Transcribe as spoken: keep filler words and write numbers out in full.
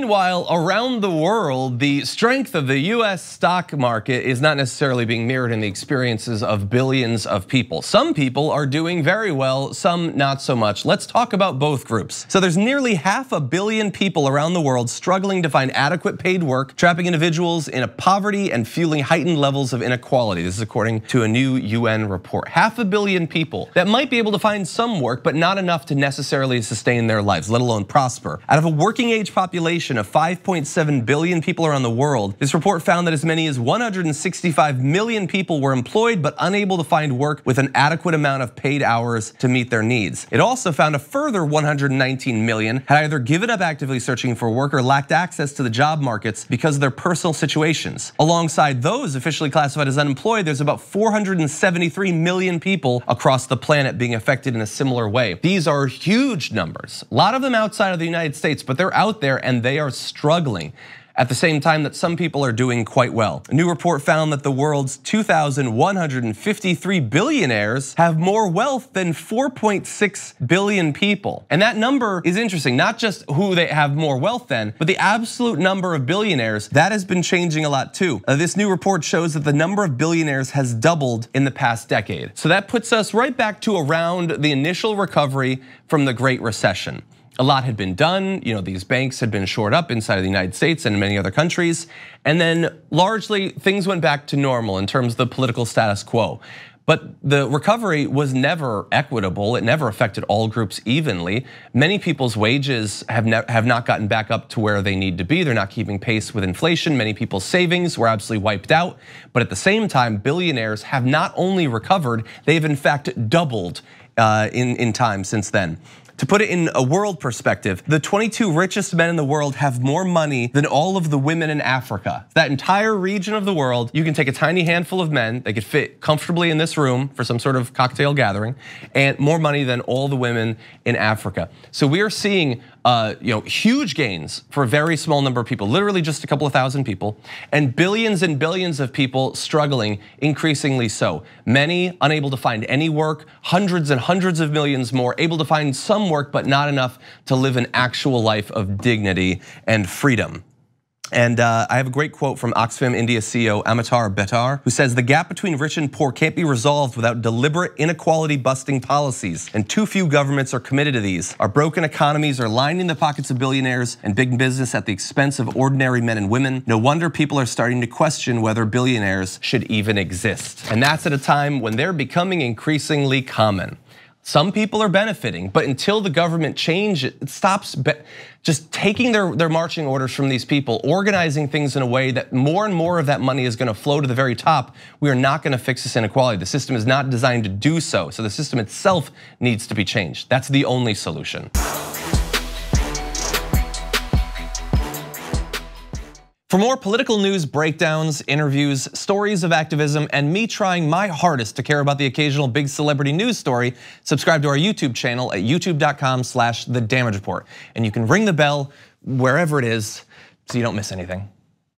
Meanwhile, around the world, the strength of the U S stock market is not necessarily being mirrored in the experiences of billions of people. Some people are doing very well, some not so much. Let's talk about both groups. So there's nearly half a billion people around the world struggling to find adequate paid work, trapping individuals in a poverty and fueling heightened levels of inequality. This is according to a new U N report. Half a billion people that might be able to find some work, but not enough to necessarily sustain their lives, let alone prosper. Out of a working age population of five point seven billion people around the world, this report found that as many as one hundred sixty-five million people were employed but unable to find work with an adequate amount of paid hours to meet their needs. It also found a further one hundred nineteen million had either given up actively searching for work or lacked access to the job markets because of their personal situations. Alongside those officially classified as unemployed, there's about four hundred seventy-three million people across the planet being affected in a similar way. These are huge numbers. A lot of them outside of the United States, but they're out there and they are struggling at the same time that some people are doing quite well. A new report found that the world's two thousand one hundred fifty-three billionaires have more wealth than four point six billion people. And that number is interesting, not just who they have more wealth than, but the absolute number of billionaires, that has been changing a lot too. This new report shows that the number of billionaires has doubled in the past decade. So that puts us right back to around the initial recovery from the Great Recession. A lot had been done, you know, these banks had been shored up inside of the United States and many other countries, and then largely things went back to normal in terms of the political status quo. But the recovery was never equitable, it never affected all groups evenly. Many people's wages have, have not gotten back up to where they need to be, they're not keeping pace with inflation, many people's savings were absolutely wiped out. But at the same time, billionaires have not only recovered, they've in fact doubled in, in time since then. To put it in a world perspective, the twenty-two richest men in the world have more money than all of the women in Africa. That entire region of the world, you can take a tiny handful of men, they could fit comfortably in this room for some sort of cocktail gathering, and more money than all the women in Africa. So we are seeing Uh, you know, huge gains for a very small number of people, literally just a couple of thousand people, and billions and billions of people struggling, increasingly so. Many unable to find any work, hundreds and hundreds of millions more able to find some work, but not enough to live an actual life of dignity and freedom. And uh, I have a great quote from Oxfam India C E O Amitabh Bhattacharya, who says the gap between rich and poor can't be resolved without deliberate inequality busting policies, and too few governments are committed to these. Our broken economies are lining the pockets of billionaires and big business at the expense of ordinary men and women. No wonder people are starting to question whether billionaires should even exist. And that's at a time when they're becoming increasingly common. Some people are benefiting, but until the government change it, it stops just taking their, their marching orders from these people, organizing things in a way that more and more of that money is gonna flow to the very top, we are not gonna fix this inequality. The system is not designed to do so, so the system itself needs to be changed. That's the only solution. For more political news, breakdowns, interviews, stories of activism, and me trying my hardest to care about the occasional big celebrity news story, subscribe to our YouTube channel at youtube dot com slash the damage report. And you can ring the bell wherever it is so you don't miss anything.